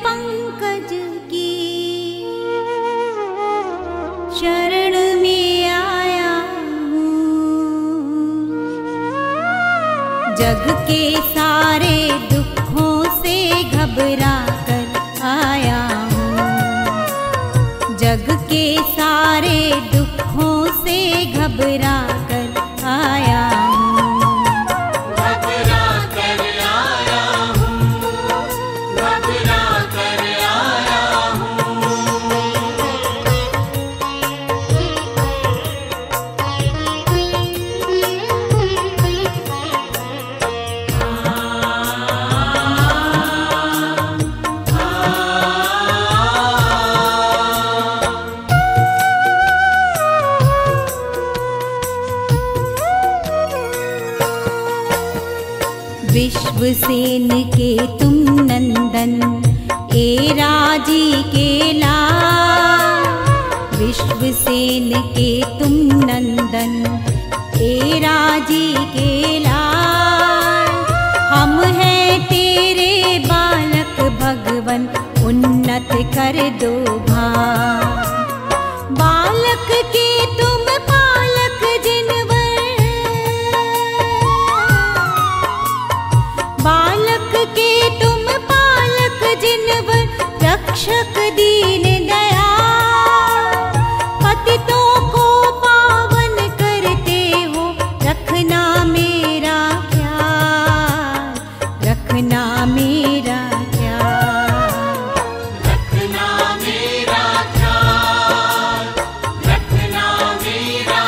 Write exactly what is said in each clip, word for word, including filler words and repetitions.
पंकज की शरण में आया हूँ। जग के सारे दुखों से घबरा कर आया हूँ। जग के सारे दुखों से घबरा कर आया हूँ। घबरा कर आया हूँ, घबरा कर आया हूँ। विश्वसेन के तुम नंदन ए राजी के लाल। विश्वसेन के तुम नंदन ए राजी के लाल। हम हैं तेरे बालक भगवन उन्नत कर दो भाग। बालक के तुम पालक जिनवर, बालक के तुम पालक जिनवर रक्षक दीन दयाल। पतितों को पावन करते हो रखना मेरा ख्याल, रखना मेरा ख्याल। रखना मेरा ख्याल, रखना मेरा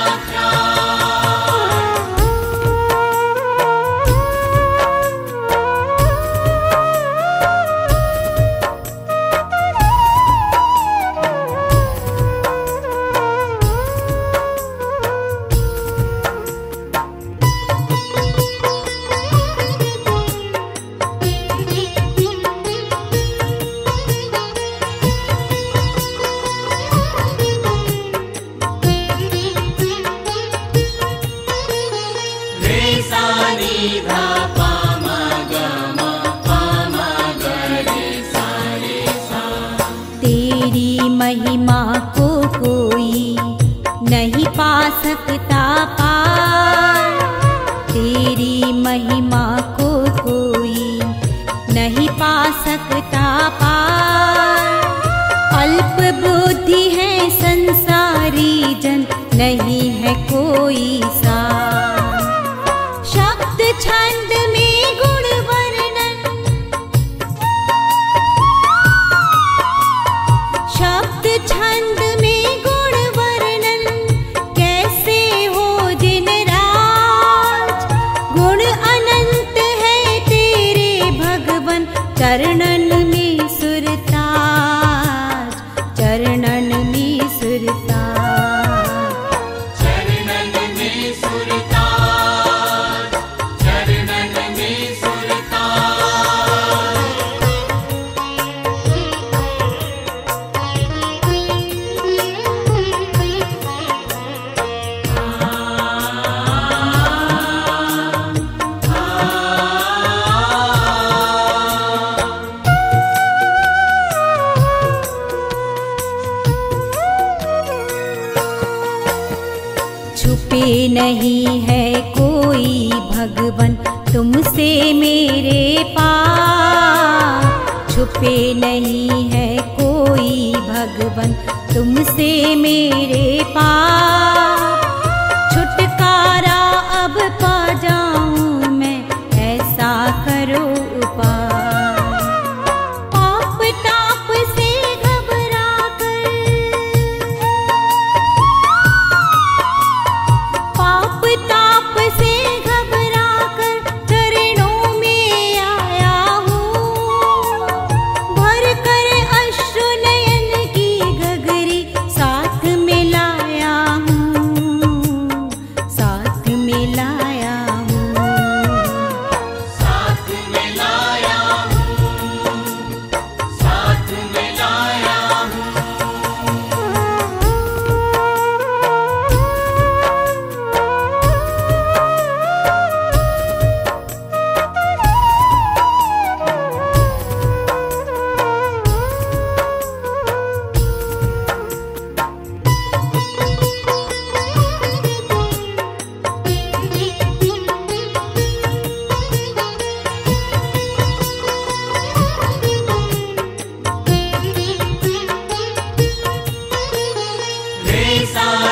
रे सा नी धा पा मा गा मा पा मा गा रे सा रे सा। तेरी महिमा को कोई नहीं पा सकता पार। तेरी महिमा को कोई नहीं पा सकता पार। अल्प बुद्धि है संसारी जन नहीं है कोई सार। शब्द छंद में गुण वर्णन, शब्द छंद में गुण वर्णन कैसे हो जिन राज। गुण अनंत है तेरे भगवन चरणन में सुरताज, चरणन में सुरताज। चरणन में सुरताज, चरणन में सुरताज। छुपे नहीं है कोई भगवन तुमसे मेरे पास। छुपे नहीं है कोई भगवन तुमसे मेरे पास। छुटकारा अब पा जाऊं मैं ऐसा करो उपाय। पाप ताप से घबरा कर, पाप ताप से घबरा कर चरणों में आया हूँ। भर कर अश्रु नयन की गगरी साथ में लाया हूँ।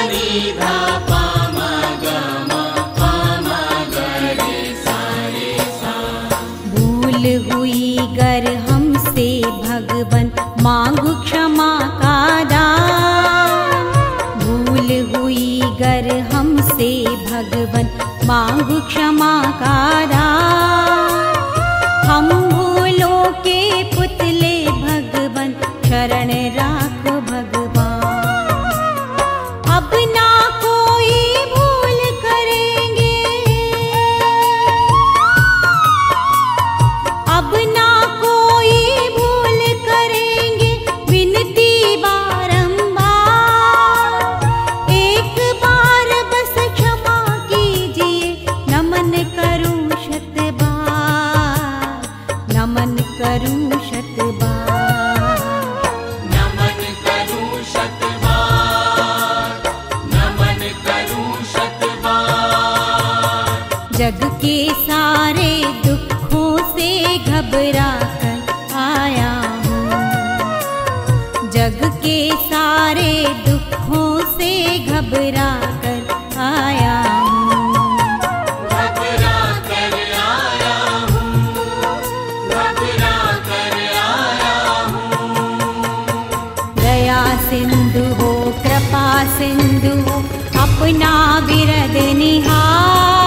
नि धा पा म ग म पा म ग रे सा रे सा। भूल हुई गर हमसे भगवन मांगू क्षमा का दान। भूल हुई गर हमसे भगवन मांगू क्षमा का दान। हम भूलों के पुतले भगवन शरण राखो भगवान। अब ना कोई भूल करेंगे, अब ना कोई भूल करेंगे, विनती बारंबार। एक बार बस क्षमा कीजिए, नमन करूं शत बार, नमन करूं शत बार। नमन करूं शत बार, नमन करूं शत बार। जग के सारे दुखों से घबरा कर आया हूँ, जग के सारे दुखों से घबरा कर आया हूँ। घबरा कर आया हूँ, घबरा कर आया हूँ। दया सिंधु हो कृपा सिंधु हो, अपना बिरद निहार।